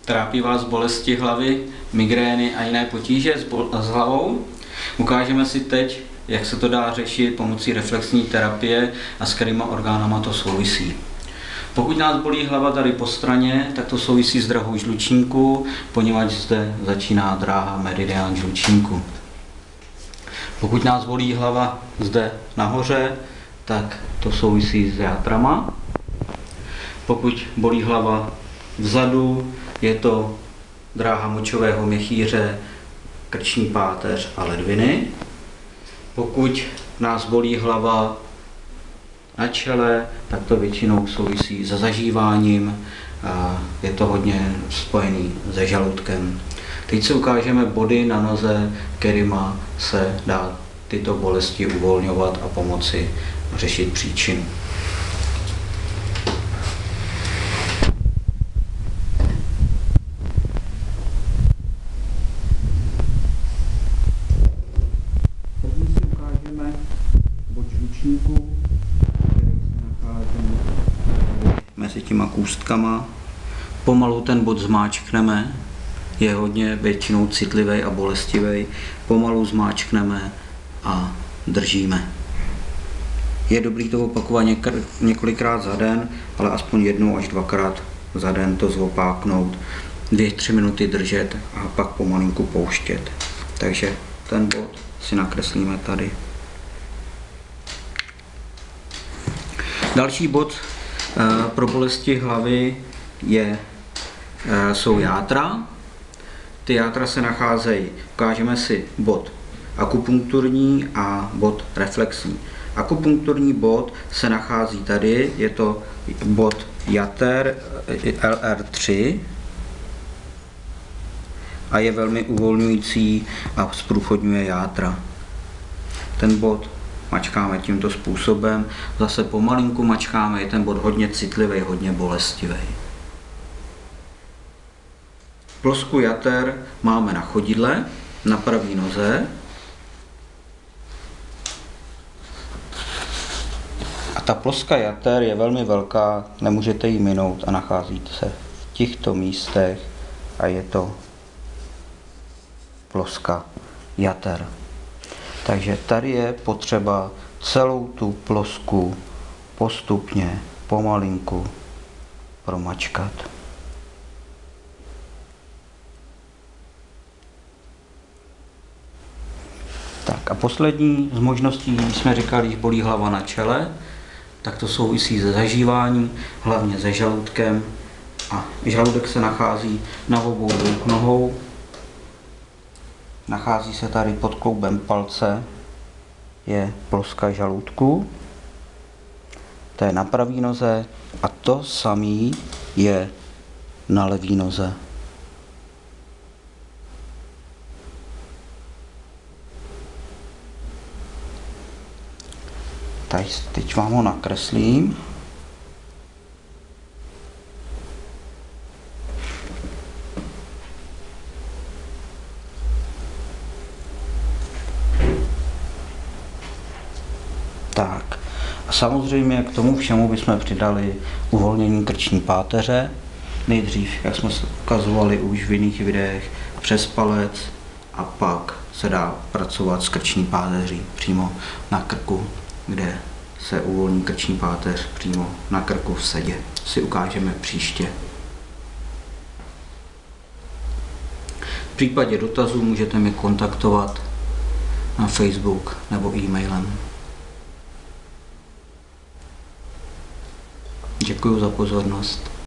Trápí vás bolesti hlavy, migrény a jiné potíže s hlavou? Ukážeme si teď, jak se to dá řešit pomocí reflexní terapie a s kterýma orgánama to souvisí. Pokud nás bolí hlava tady po straně, tak to souvisí s drahou žlučníku, poněvadž zde začíná dráha meridián žlučníku. Pokud nás bolí hlava zde nahoře, tak to souvisí s játrama. Pokud bolí hlava vzadu, je to dráha močového měchýře, krční páteř a ledviny. Pokud nás bolí hlava na čele, tak to většinou souvisí se zažíváním, je to hodně spojený se žaludkem. Teď si ukážeme body na noze, kterýma se dá tyto bolesti uvolňovat a pomoci řešit příčinu. První si ukážeme bod žlučníku, který se nachází mezi těma kůstkama. Pomalu ten bod zmáčkneme, je hodně většinou citlivý a bolestivý. Pomalu zmáčkneme a držíme. Je dobrý to opakovat několikrát za den, ale aspoň 1 až 2krát za den to zopáknout. 2-3 minuty držet a pak pomalinku pouštět. Takže ten bod si nakreslíme tady. Další bod pro bolesti hlavy jsou játra. Ty játra se nacházejí, ukážeme si bod akupunkturní a bod reflexní. Akupunkturní bod se nachází tady, je to bod jater LR3 a je velmi uvolňující a zprůchodňuje játra. Ten bod mačkáme tímto způsobem, zase pomalinku mačkáme, je ten bod hodně citlivý, hodně bolestivý. Plosku jater máme na chodidle, na pravé noze. A ta ploska jater je velmi velká, nemůžete ji minout a nachází se v těchto místech a je to ploska jater. Takže tady je potřeba celou tu plosku postupně, pomalinku promačkat. Tak a poslední z možností, jsme říkali, že bolí hlava na čele, tak to souvisí se zažíváním, hlavně se žaludkem. A žaludek se nachází na obou nohou. Nachází se tady pod kloubem palce, je ploska žaludku. To je na pravé noze a to samé je na levé noze. Teď vám ho nakreslím. Tak. A samozřejmě k tomu všemu bychom přidali uvolnění krční páteře. Nejdřív, jak jsme ukazovali už v jiných videích, přes palec a pak se dá pracovat s krční páteří přímo na krku, kde se uvolní krční páteř přímo na krku v sedě. Si ukážeme příště. V případě dotazů můžete mě kontaktovat na Facebook nebo e-mailem. Děkuji za pozornost.